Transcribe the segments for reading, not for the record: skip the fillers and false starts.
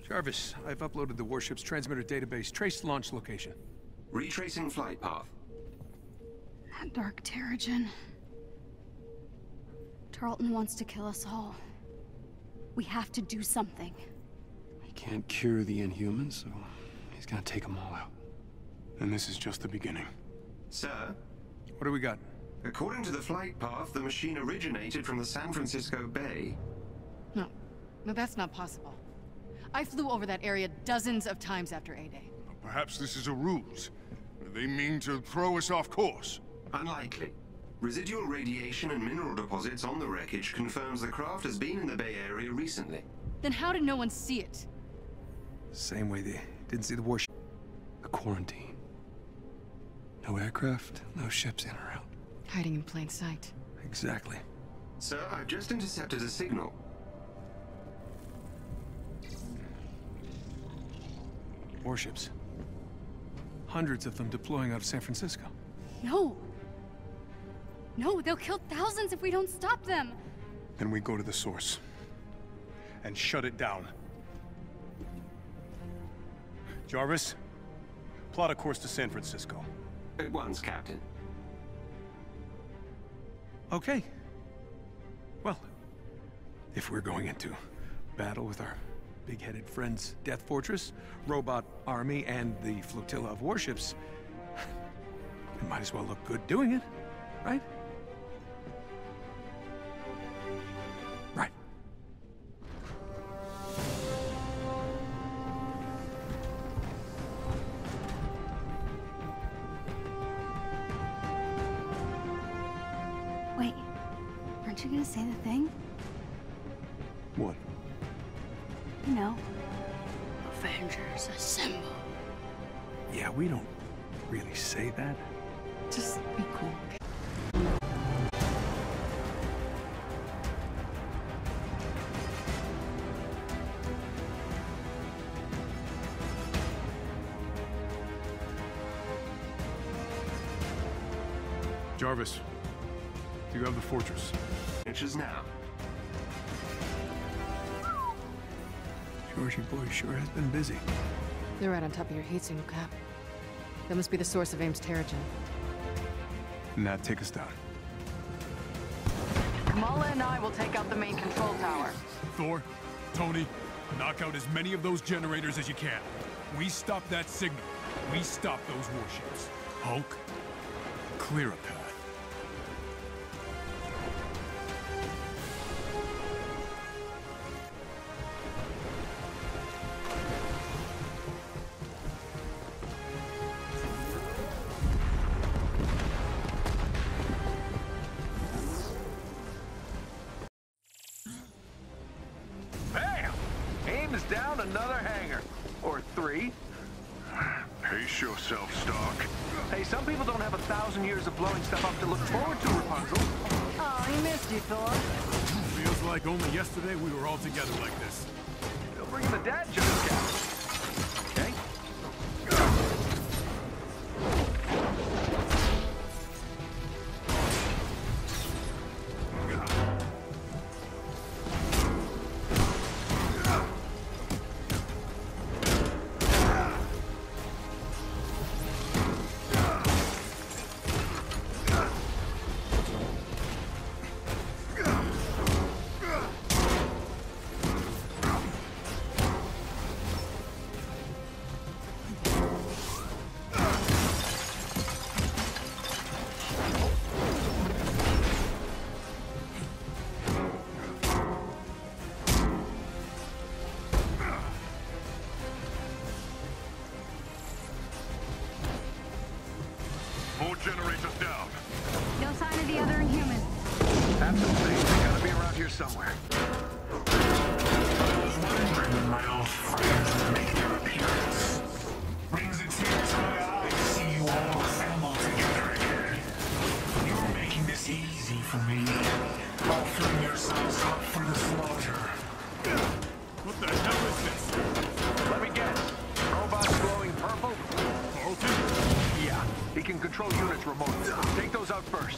Jarvis, I've uploaded the warship's transmitter database. Trace launch location. Retracing flight path. That dark Terrigen. Tarleton wants to kill us all. We have to do something. He can't cure the Inhumans, so he's gonna take them all out. And this is just the beginning. Sir? What do we got? According to the flight path, the machine originated from the San Francisco Bay. No, that's not possible. I flew over that area dozens of times after A-Day. Perhaps this is a ruse. They mean to throw us off course. Unlikely. Residual radiation and mineral deposits on the wreckage confirms the craft has been in the Bay Area recently. Then how did no one see it? Same way they didn't see the warship. The quarantine. No aircraft, no ships in or out. Hiding in plain sight. Exactly. Sir, I've just intercepted a signal. Warships. Hundreds of them deploying out of San Francisco. No! No, they'll kill thousands if we don't stop them! Then we go to the source. And shut it down. Jarvis, plot a course to San Francisco. At once, Captain. Okay. Well, if we're going into battle with our big-headed friends, Death Fortress, Robot Army, and the flotilla of warships, we might as well look good doing it, right? Right. Wait, aren't you gonna say the thing? What? You know, Avengers assemble. Yeah, we don't really say that. Just be cool. Jarvis, do you have the fortress? Inches now. Georgie boy sure has been busy. They're right on top of your heat signal, Cap. That must be the source of AIM's Terrigen. Nat, take us down. Kamala and I will take out the main control tower. Thor, Tony, knock out as many of those generators as you can. We stop that signal. We stop those warships. Hulk, clear a path. Down another hangar. Or 3. Pace yourself, Stark. Hey, some people don't have 1,000 years of blowing stuff up to look forward to, Rapunzel. Oh, he missed you, Thor. Feels like only yesterday we were all together like this. They'll bring him a dad joke, Captain. Okay? More generators down. No sign of the other Inhuman. Have some things. They gotta be around here somewhere. When my old friends make their appearance, brings a tear to my eye to see you all assembled together again. You're making this easy for me, offering yourselves up for the slaughter. What the hell is this? Let me guess. Robots glowing purple? Carlton? Yeah. He can control units remotely. Take those out first.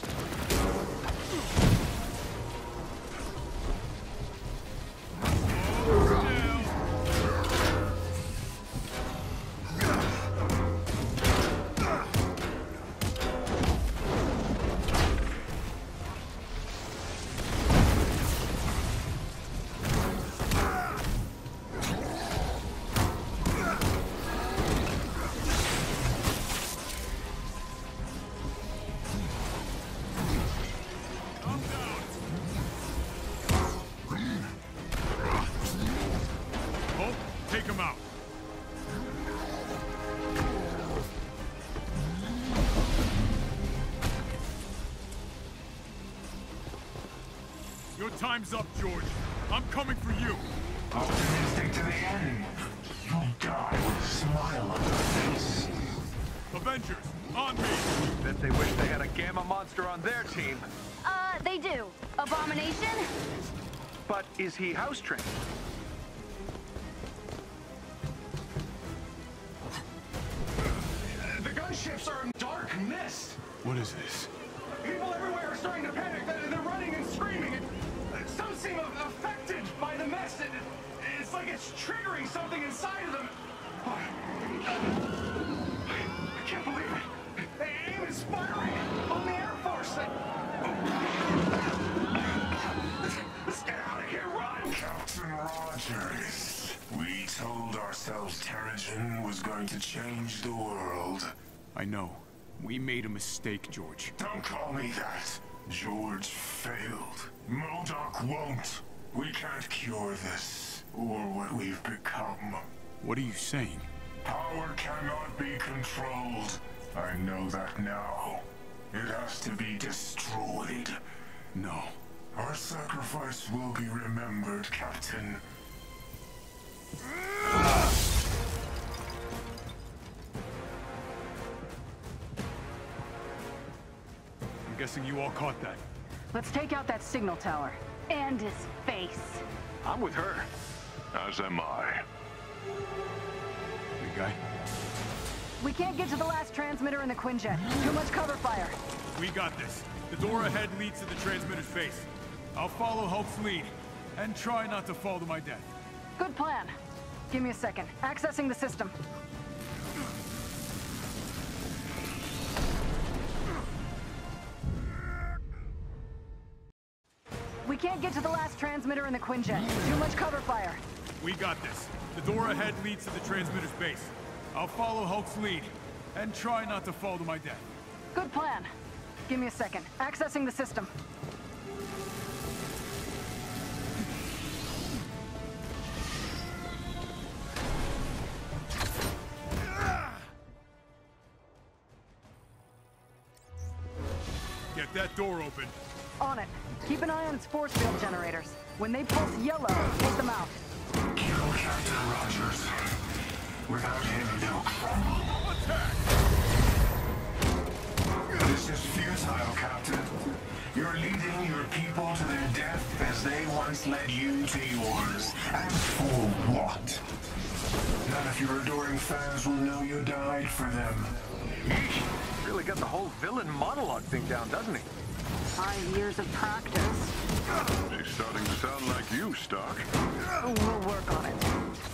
take him out. Your time's up, George. I'm coming for you. Optimistic to the end. You'll die with a smile on your face. Avengers, on me! Bet they wish they had a gamma monster on their team. They do. Abomination? But is he house trained? The gunships are in dark mist. What is this? People everywhere are starting to panic. They're running and screaming. Some seem affected by the mist. It's like it's triggering something inside of them. I can't believe it. AIM is firing on the Air Force. Let's get out of here, run! Captain Rogers, we told ourselves Terrigen was going to change the world. I know. We made a mistake, George. Don't call me that. George failed. MODOK won't. We can't cure this, or what we've become. What are you saying? Power cannot be controlled. I know that now. It has to be destroyed. No. Our sacrifice will be remembered, Captain. I'm guessing you all caught that. Let's take out that signal tower. And his face. I'm with her. As am I. Big guy? We can't get to the last transmitter in the Quinjet. Too much cover fire. We got this. The door ahead leads to the transmitter's base. I'll follow Hulk's lead, and try not to fall to my death. Good plan. Give me a second. Accessing the system. We can't get to the last transmitter in the Quinjet. Too much cover fire. We got this. The door ahead leads to the transmitter's base. I'll follow Hulk's lead, and try not to fall to my death. Good plan. Give me a second. Accessing the system. Get that door open. On it. Keep an eye on its force field generators. When they pulse yellow, take them out. Kill Captain Rogers. Without him, they'll crumble. Attack! This is futile, Captain. You're leading your people to their death as they once led you to yours. And for what? None of your adoring fans will know you died for them. Eesh. Really got the whole villain monologue thing down, doesn't he? 5 years of practice. He's starting to sound like you, Stark. We'll work on it.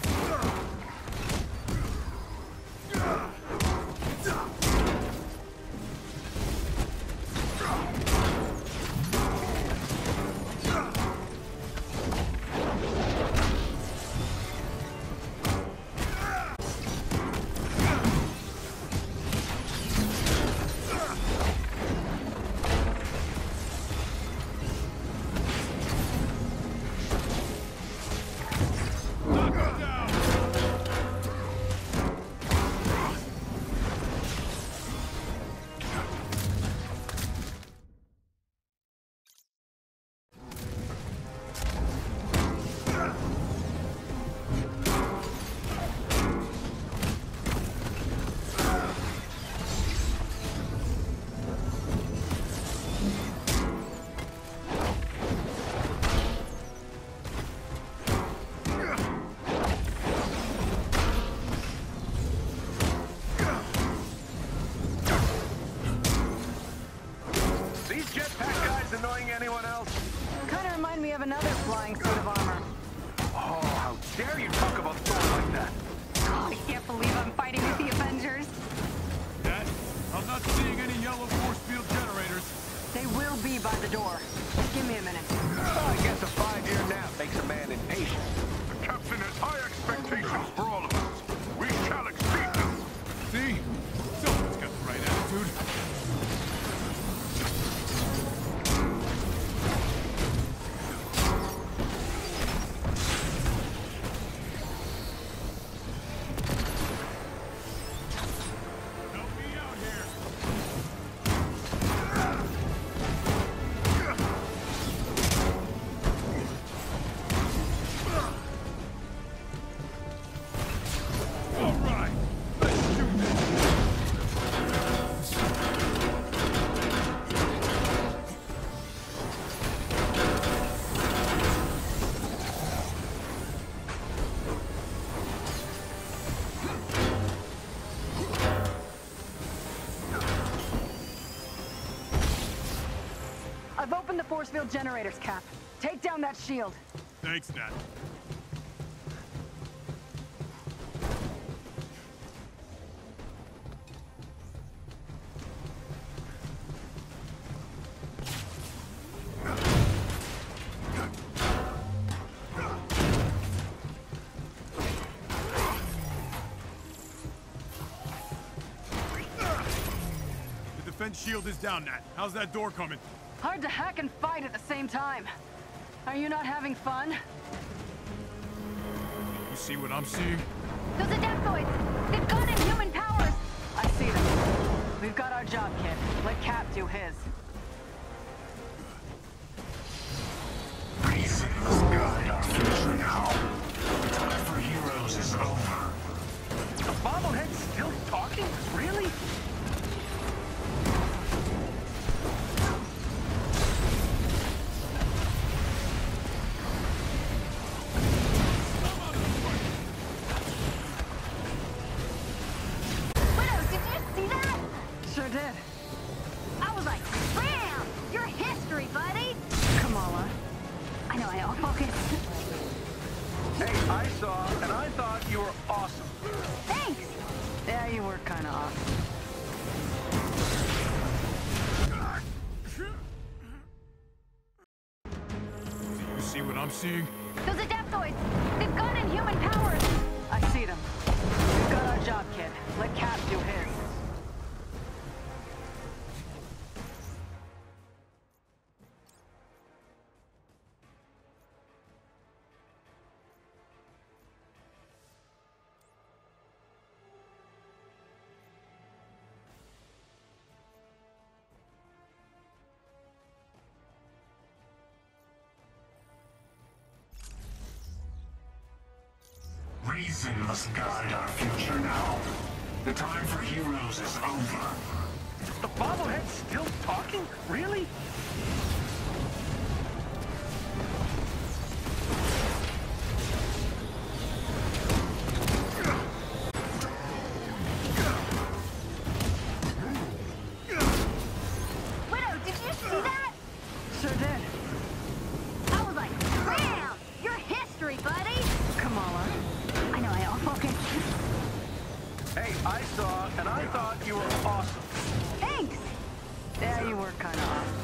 Anyone else? Kind of remind me of another flying suit of armor. Oh, how dare you talk about Thor like that? I can't believe I'm fighting with the Avengers. Dad, I'm not seeing any yellow force field generators. They will be by the door. Just give me a minute. I guess a 5-year nap makes a man impatient. The Captain has high expectations for all of us. We shall exceed them. See? Someone's got the right attitude. Open the force field generators, Cap. Take down that shield. Thanks, Nat. Shield is down, Nat. How's that door coming? Hard to hack and fight at the same time. Are you not having fun? You see what I'm seeing? Those adaptoids! They've got inhuman powers! I see them. We've got our job, kid. Let Cap do his. Reason must guide our future now. The time for heroes is over. The bobblehead's still talking? Really? Sure did. I was like, bam! You're history, buddy! Kamala. I know, focus. Hey, I saw, and I thought you were awesome. Thanks! Yeah, you were kinda awesome. You see what I'm seeing? Those adaptoids! They've got inhuman powers! I see them. We've got our job, kid. Let Cap do his. Reason must guide our future now. The time for heroes is over. The bobblehead's still talking? Really? Widow, did you see that? Sure did. I was like, bam! You're history, buddy! Kamala. I know, focus. Hey, I saw, and I thought you were awesome. Thanks! Yeah, you were kinda awesome.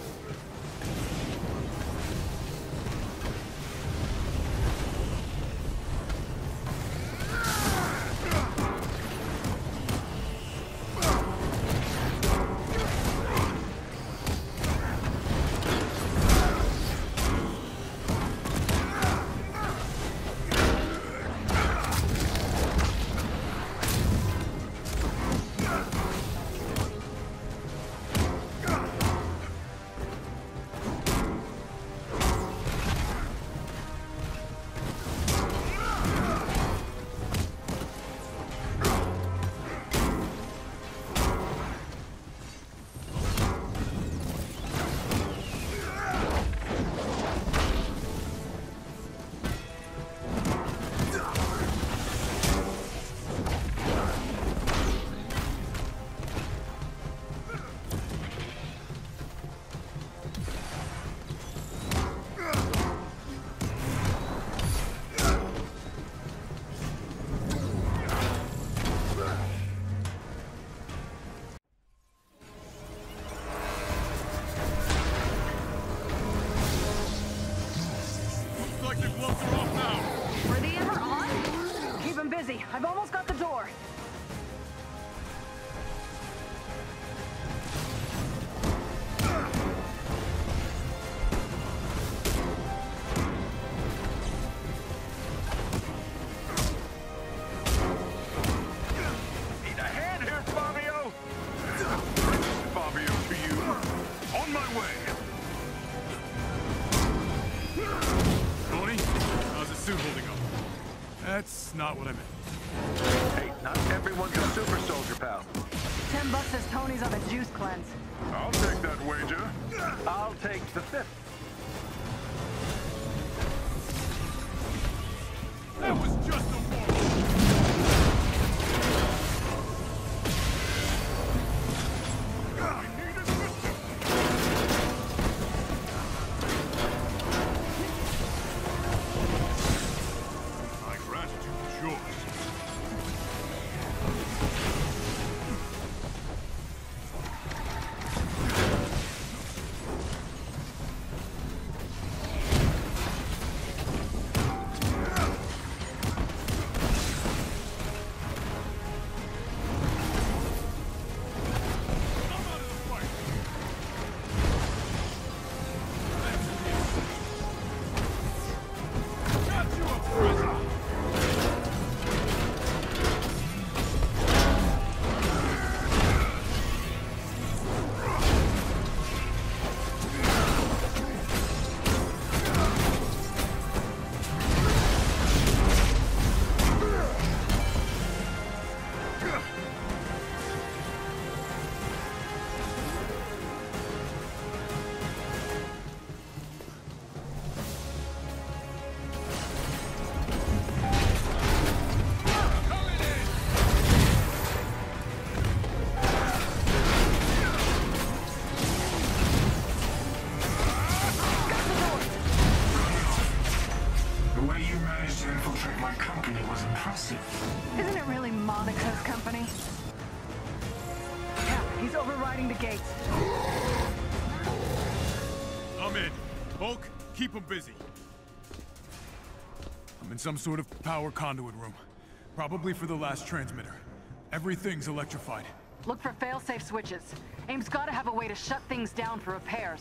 I've almost got the door. Need a hand here, Fabio? Fabio to you. On my way. Tony, how's the suit holding up? That's not what I meant. Hey, not everyone's a super soldier, pal. $10 says Tony's on a juice cleanse. I'll take that wager. I'll take the 5th. That was just a war. you managed to infiltrate my company was impressive. Isn't it really Monica's company? Yeah, he's overriding the gates. I'm in. Hulk, keep him busy. I'm in some sort of power conduit room. Probably for the last transmitter. Everything's electrified. Look for fail-safe switches. AIM's gotta have a way to shut things down for repairs.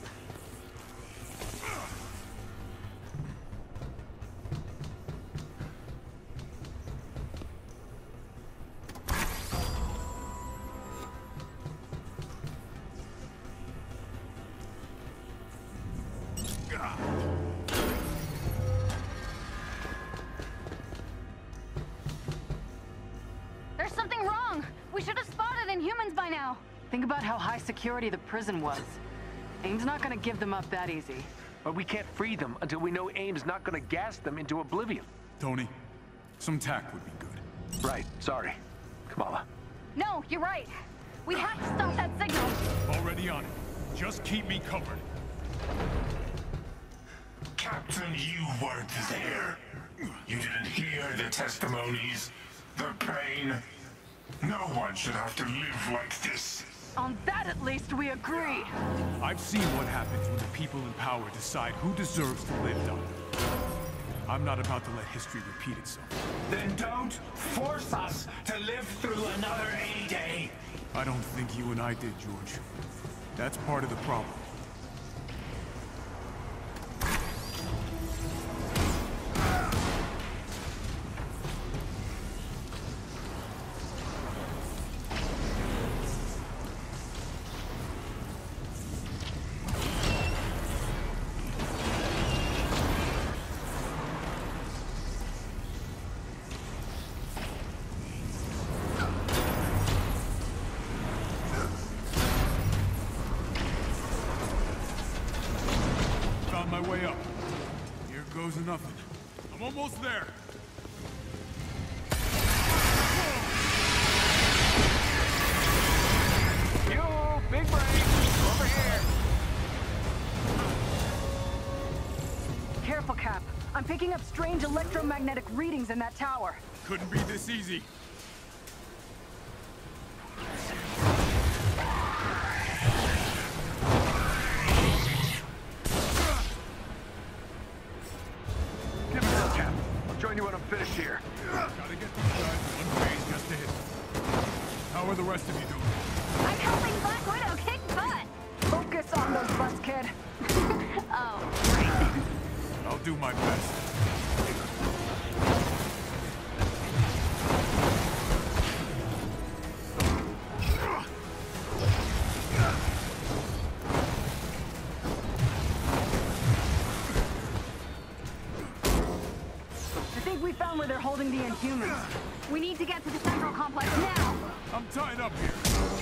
There's something wrong. We should have spotted Inhumans by now. Think about how high security the prison was. AIM's not gonna give them up that easy. But we can't free them until we know AIM's not gonna gas them into oblivion. Tony, some tact would be good. Right, sorry. Kamala. No, you're right. We have to stop that signal. Already on it. Just keep me covered. Captain, you weren't there. You didn't hear the testimonies, the pain. No one should have to live like this. On that, at least, we agree. I've seen what happens when the people in power decide who deserves to live, Doctor. I'm not about to let history repeat itself. Then don't force us to live through another A-Day. I don't think you and I did, George. That's part of the problem. My way up. Here goes nothing. I'm almost there. Yo, big brain, over here. Careful, Cap. I'm picking up strange electromagnetic readings in that tower. Couldn't be this easy. Join you when I'm finished here. Gotta get these guys one phase just to hit them. How are the rest of you doing? I'm helping Black Widow kick butt. Focus on those butts, kid. Oh, right. I'll do my best. We found where they're holding the Inhumans. We need to get to the central complex now. I'm tied up here.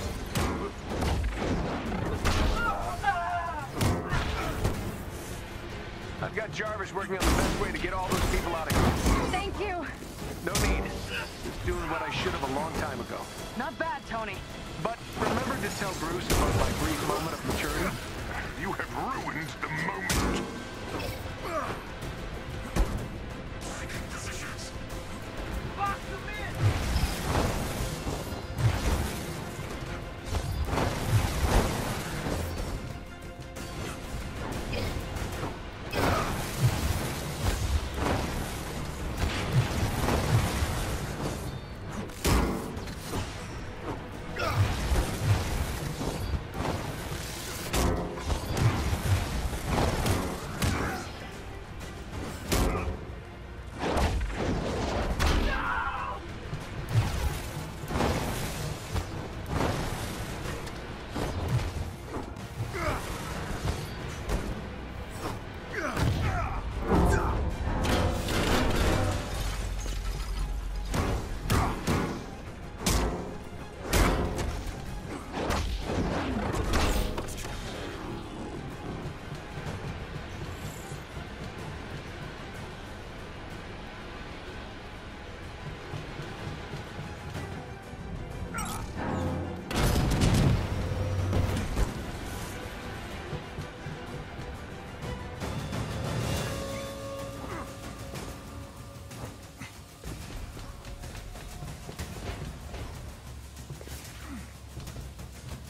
I've got Jarvis working on the best way to get all those people out of here. Thank you. No need. Just doing what I should have a long time ago. Not bad, Tony. But remember to tell Bruce about my brief moment of maturity? You have ruined the moment.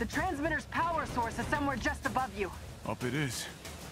The transmitter's power source is somewhere just above you. Up it is.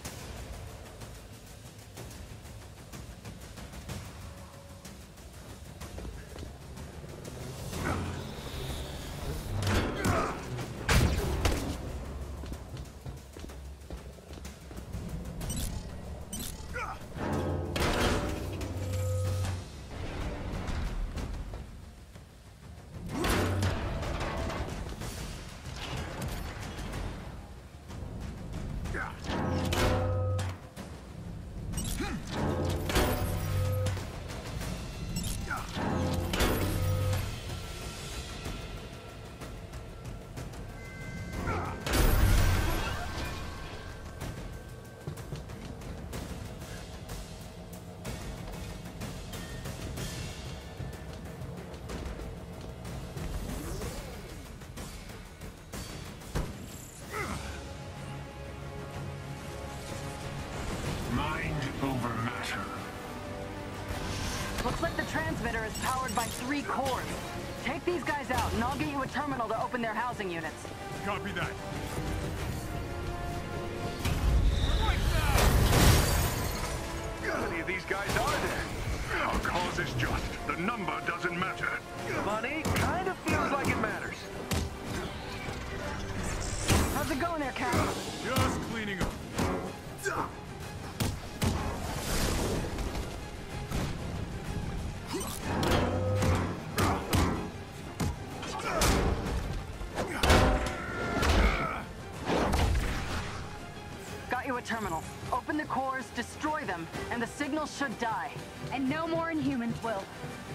Looks like the transmitter is powered by 3 cores. Take these guys out, and I'll get you a terminal to open their housing units. Copy that. How many of these guys are there? Our cause is just. The number doesn't matter. Money kind of feels like it matters. How's it going there, Cap? Just cleaning up. Got you a terminal. Open the cores, destroy them, and the signal should die. And no more Inhumans will.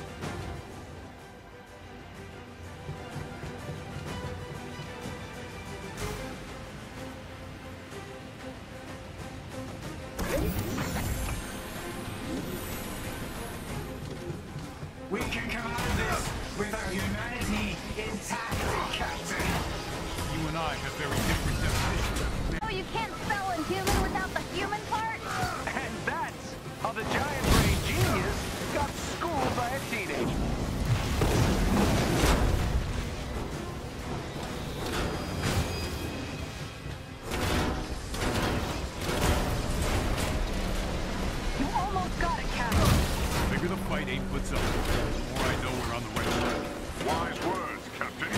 We can come out of this with our humanity intact, Captain. You and I have very different definitions. Oh, you can't spell Inhuman without the human part? And that's how the giant brain genius got schooled by a teenager. You almost got it, Cap. The bigger the fight ain't puts up, the more I know we're on the right track. Wise words, Captain.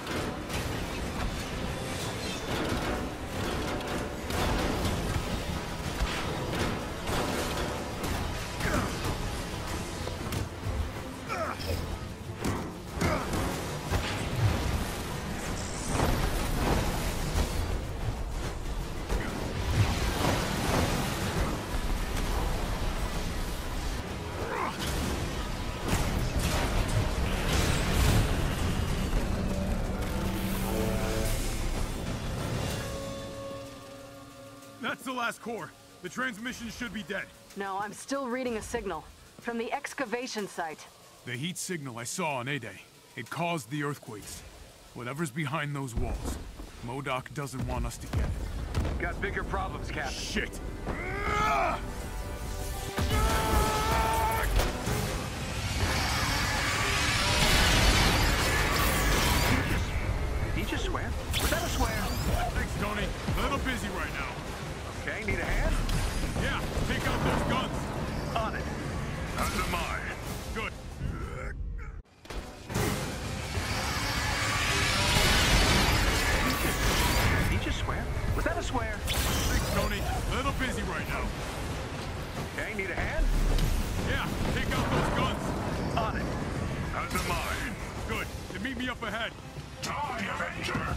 That's the last core. The transmission should be dead. No, I'm still reading a signal. From the excavation site. The heat signal I saw on A-Day. It caused the earthquakes. Whatever's behind those walls, MODOK doesn't want us to get it. Got bigger problems, Captain. Shit! Did he just swear? Was that a swear? Thanks, Tony. A little busy right now. Okay, need a hand? Yeah, take out those guns. On it. As am I. Good. Did he just swear? Was that a swear? Thanks, Tony. A little busy right now. Okay, need a hand? Yeah, take out those guns. On it. As am I. Good. Then meet me up ahead. Die, Avenger!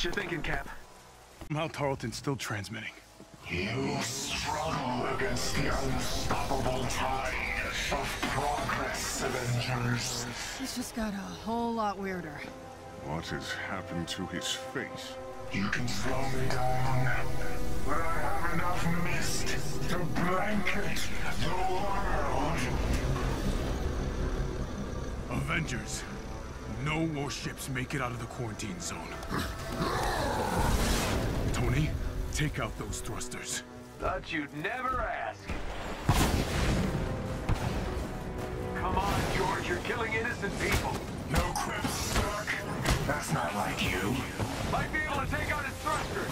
What you thinking, Cap? Somehow Tarleton's still transmitting. You struggle against the unstoppable tide of progress, Avengers. This just got a whole lot weirder. What has happened to his face? You can slow me down, but I have enough mist to blanket the world. Avengers, no more ships make it out of the quarantine zone. Tony, take out those thrusters. Thought you'd never ask. Come on, George, you're killing innocent people. No quips stuck. That's not like you. Might be able to take out his thrusters.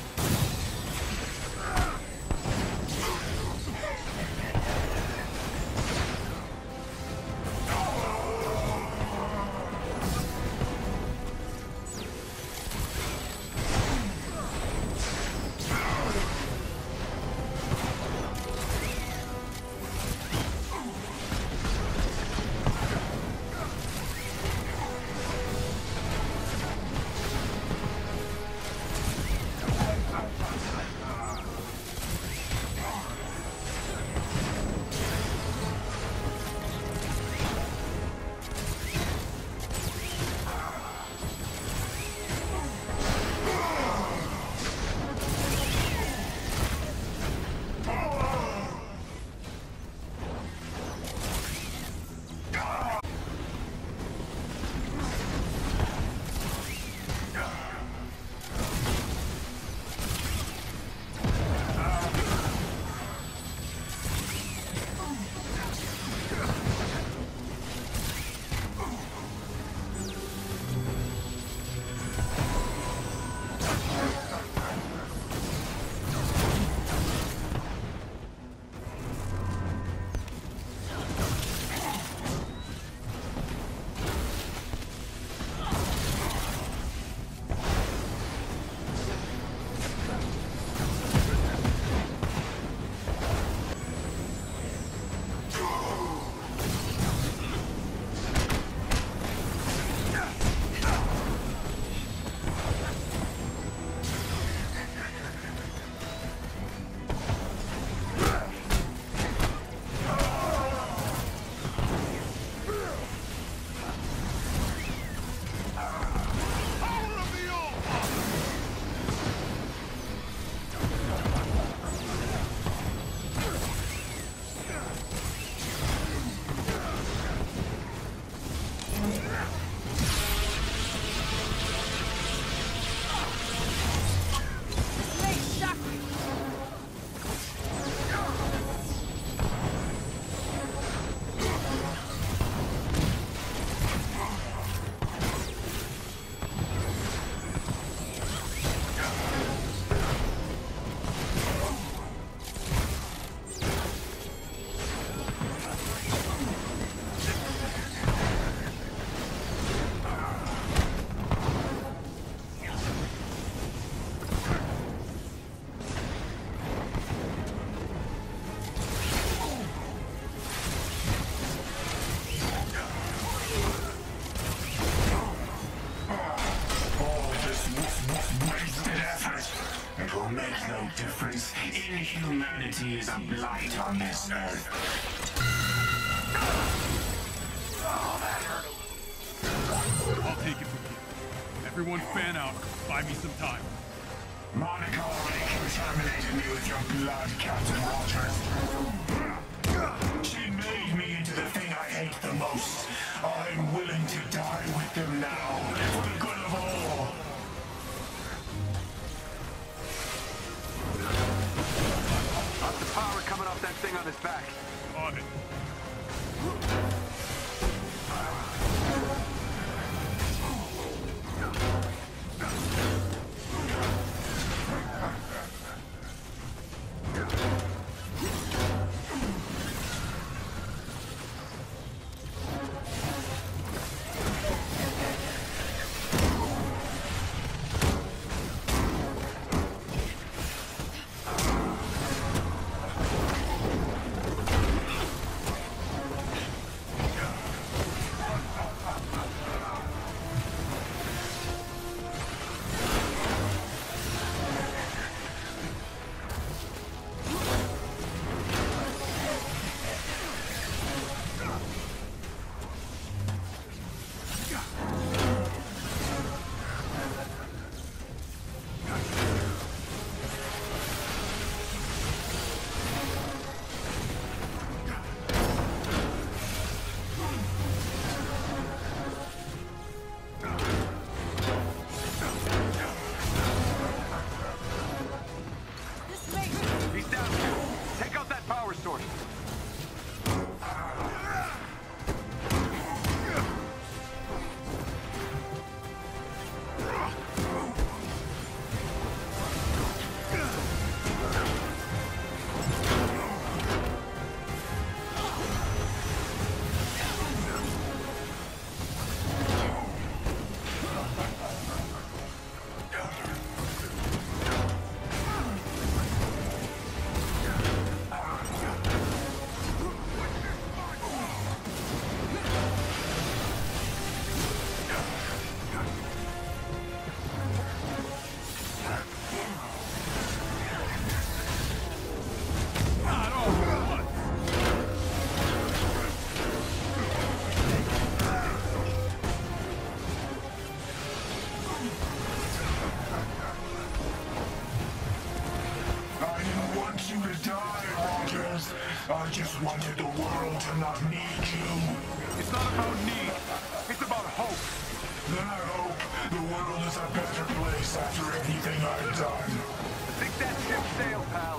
difference. Inhumanity is a blight on this earth. Oh, that hurt. I'll take it from here. Everyone fan out. Buy me some time. Monica already contaminated me with your blood, Captain Rogers. She made me into the thing I hate the most. I'm willing to die with them now, for the good of all. How's the power coming off that thing on his back? On it. you to die, Rogers. I just wanted the world to not need you. It's not about need. It's about hope. Then I hope the world is a better place after everything I've done. I think that ship sailed, pal.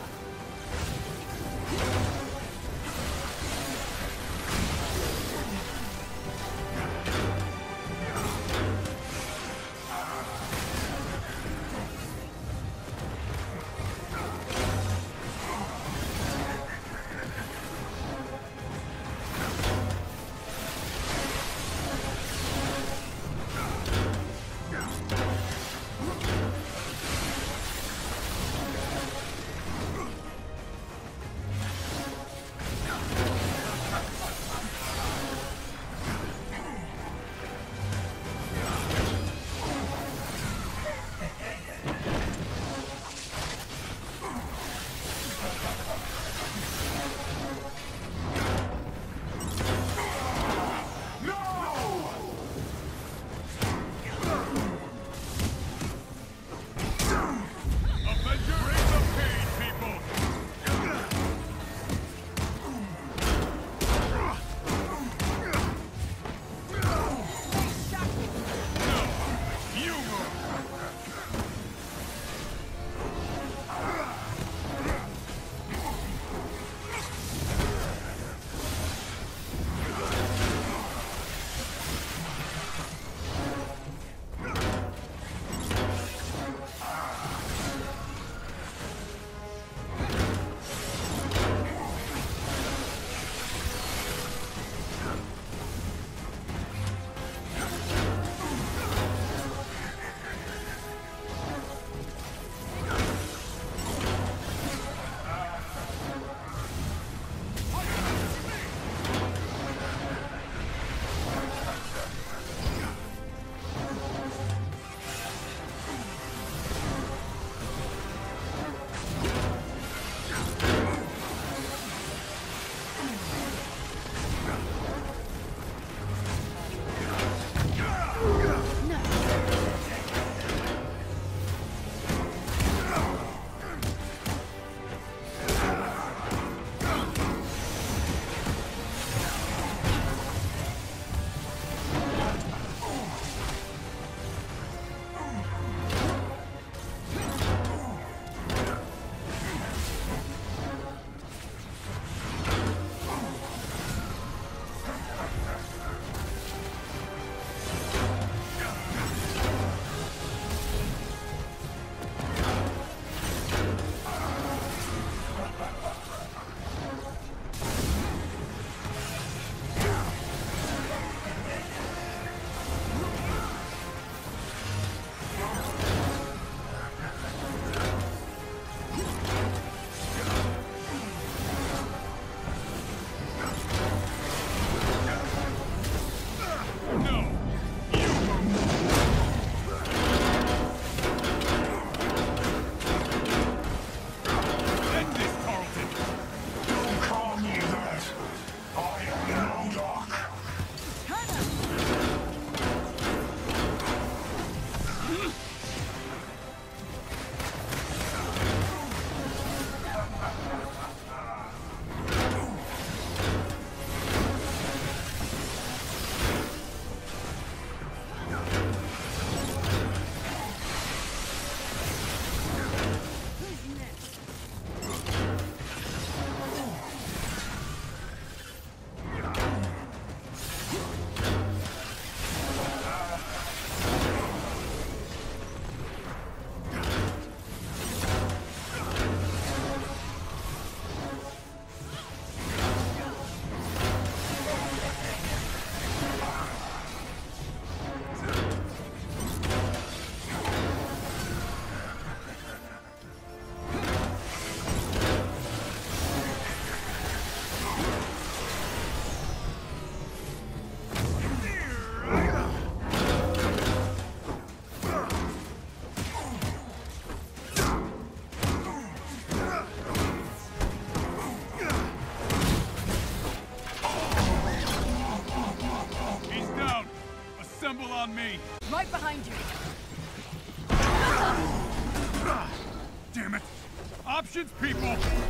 on me! Right behind you! Damn it! Options, people!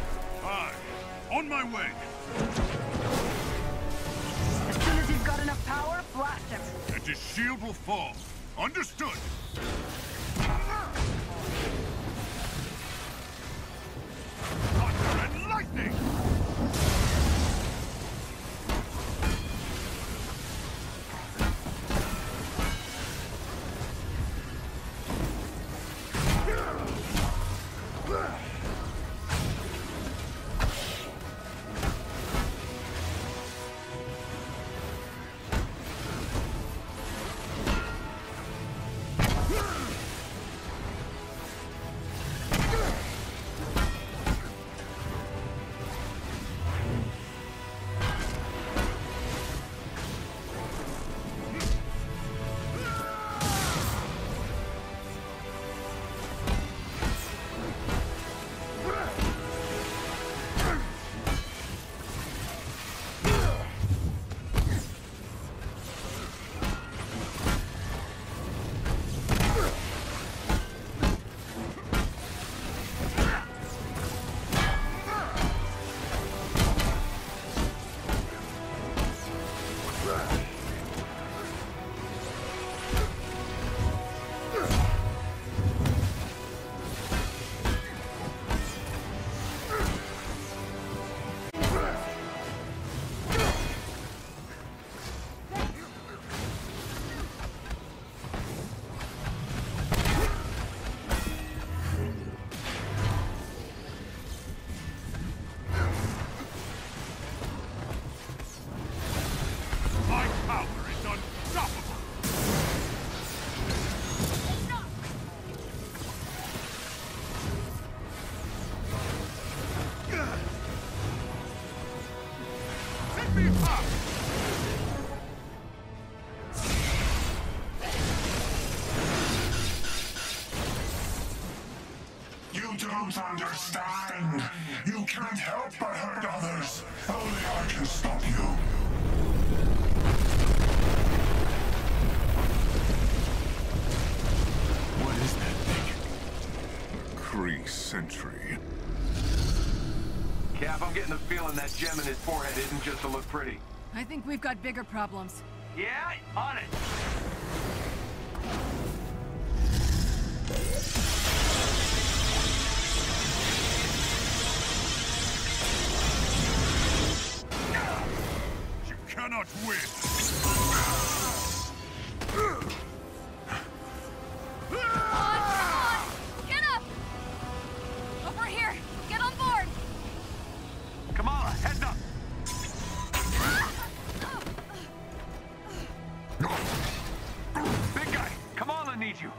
Aye. On my way. As soon as you've got enough power, blast him. And his shield will fall. Understood. Thunder and lightning! You don't understand. You can't help but hurt others. Only I can stop you. What is that thing? Kree Sentry. Cap, I'm getting the feeling that gem in his forehead isn't just to look pretty. I think we've got bigger problems. Yeah, on it. You cannot win. Get up! Over here! Get on board! Kamala, heads up! Big guy, Kamala needs you.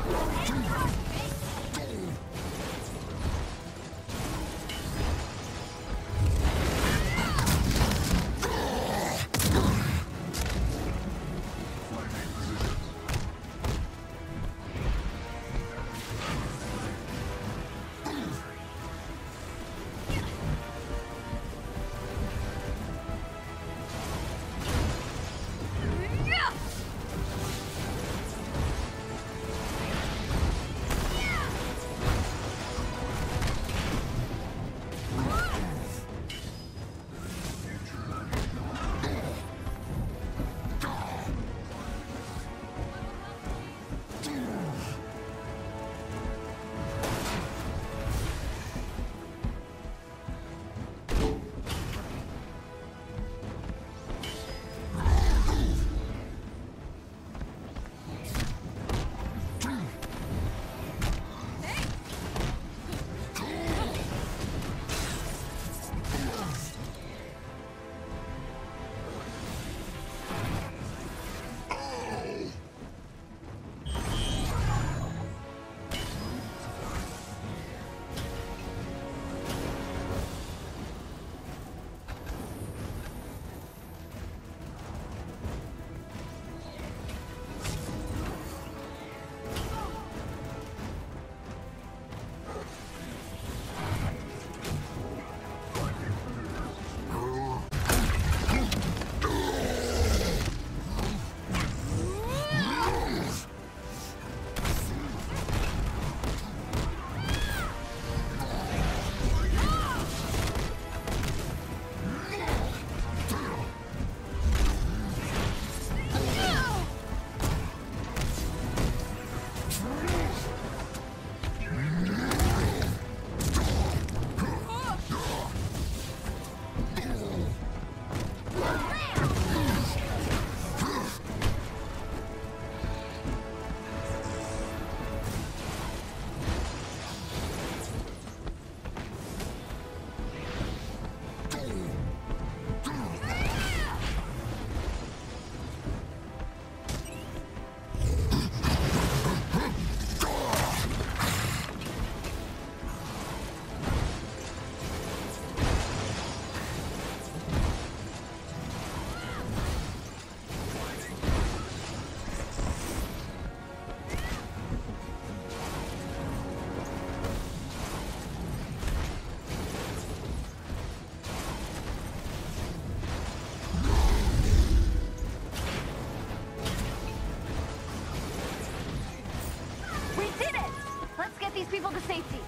these people to safety.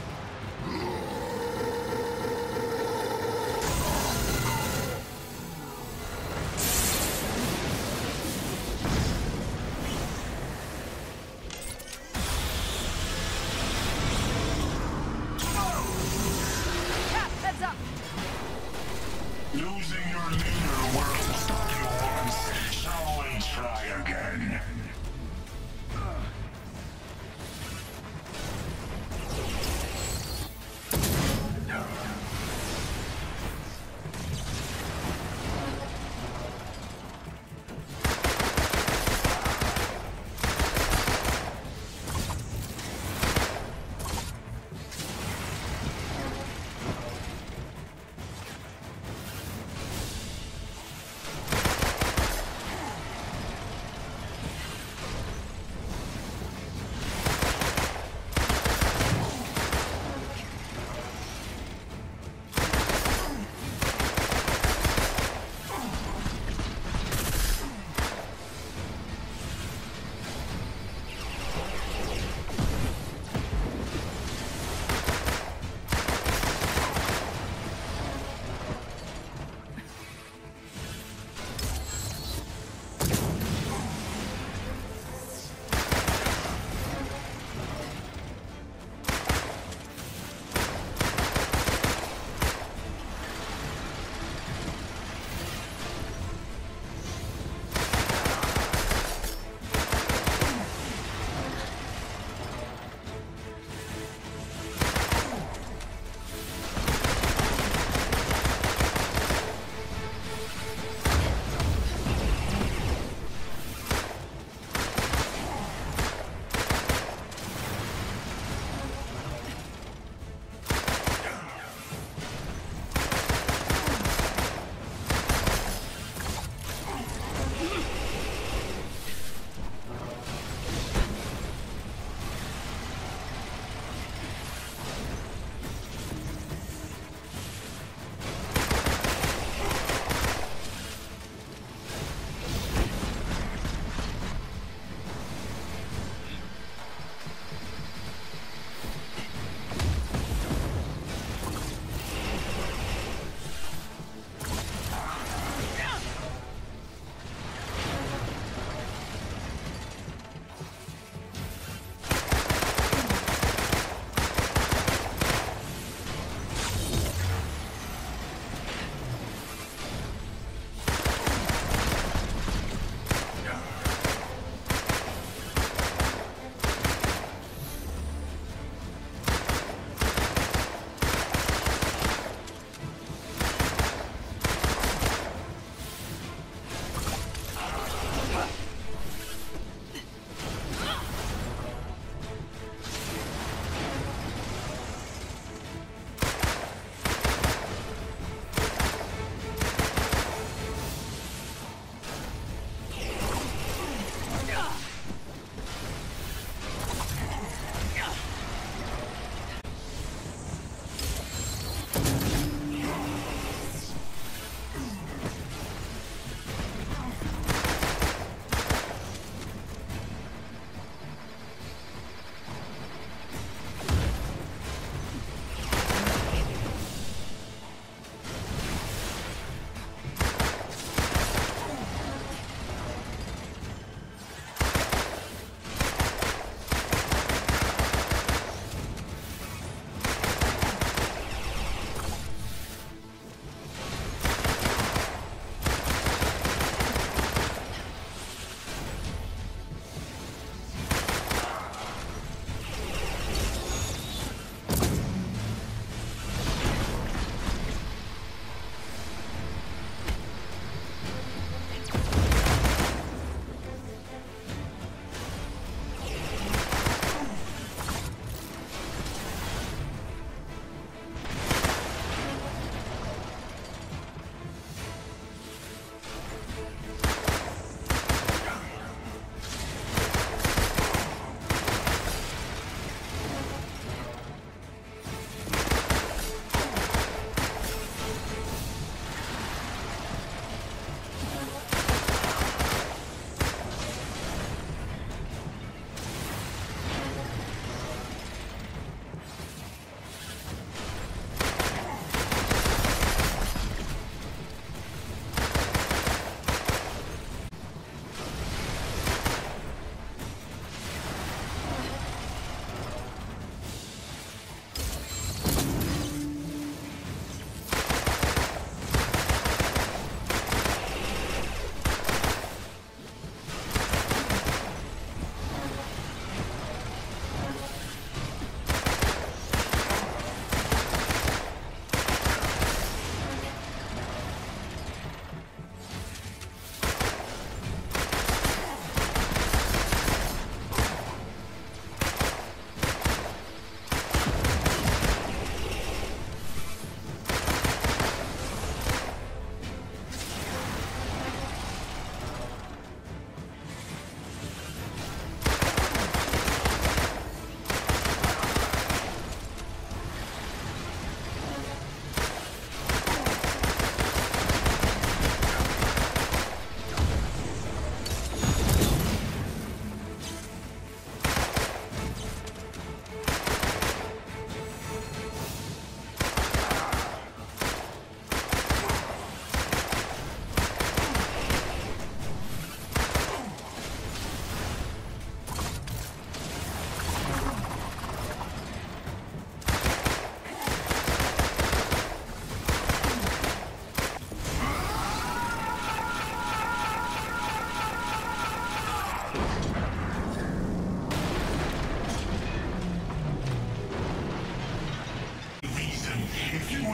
Losing your leader won't stop you once, so we try again.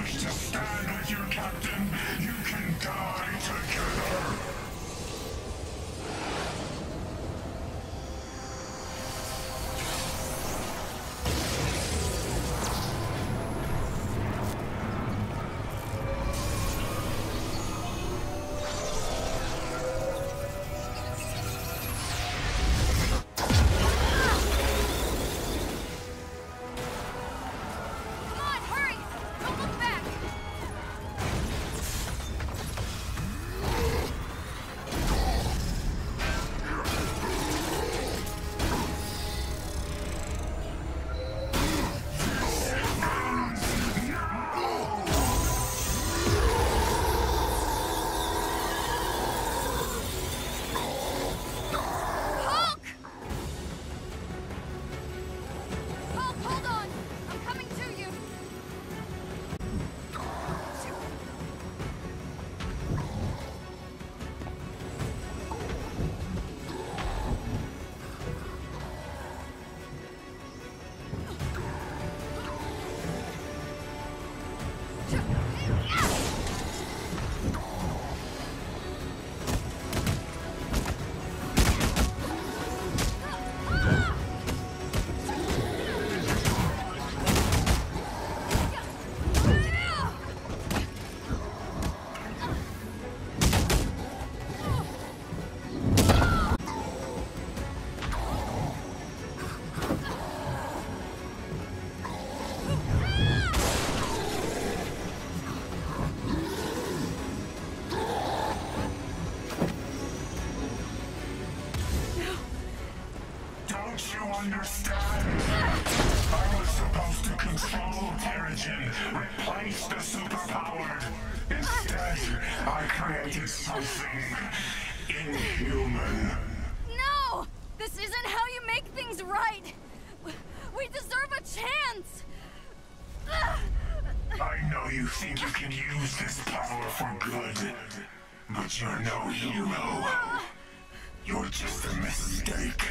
wish to stand with your captain, you can die together. Understand? I was supposed to control Terrigen, replace the superpowered. Instead, I created something inhuman. No! This isn't how you make things right! We deserve a chance! I know you think you can use this power for good, but you're no hero. You're just a mistake.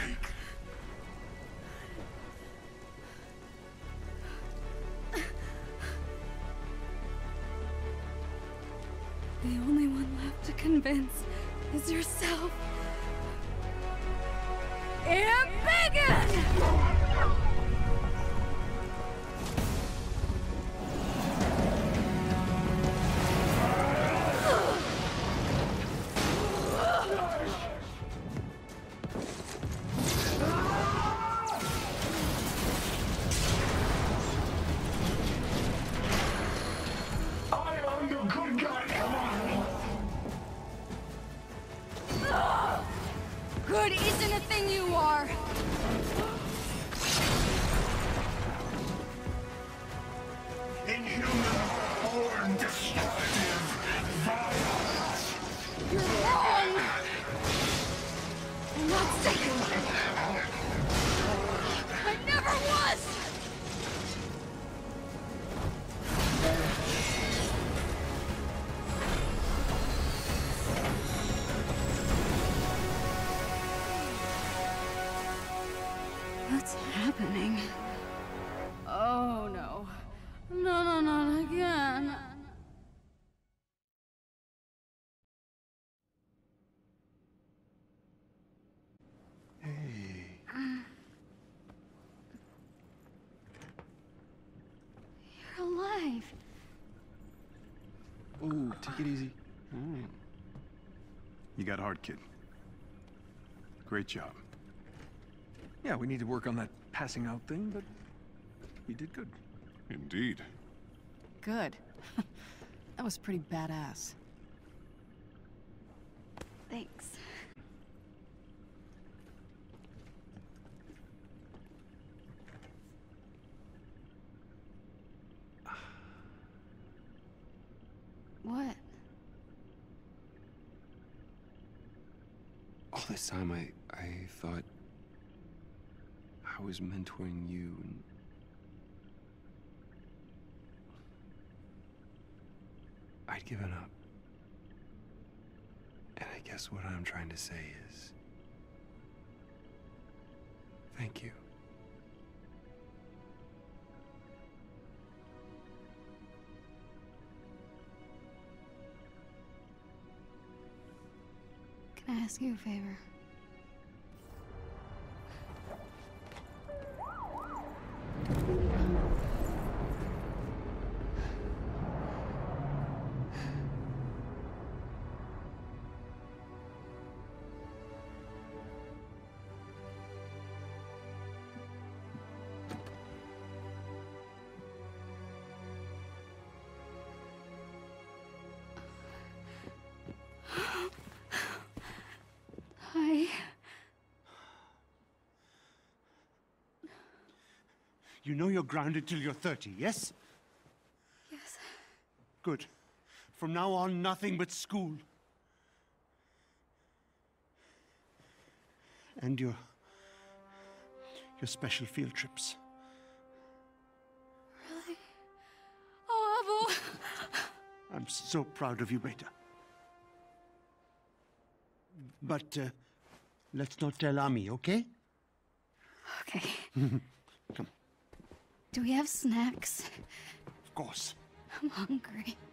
The only one left to convince is yourself. Embiggen! Good isn't a thing you are! Inhuman, born destructive, violence! You're wrong! I'm not sick! I never was! What's happening? Oh no. No, not again. Hey. You're alive. Oh, take it easy. You got hard, kid. Great job. Yeah, we need to work on that passing out thing, but you did good. Indeed. Good. That was pretty badass. Thanks. What? All this time, I thought I was mentoring you, and I'd given up. And I guess what I'm trying to say is, thank you. I ask you a favor? Hi. You know you're grounded till you're 30, yes? Yes. Good. From now on, nothing but school. And your special field trips. Really? Oh, Abu! I'm so proud of you, Beta. But let's not tell Ami, okay? Okay. Come. Do we have snacks? Of course. I'm hungry.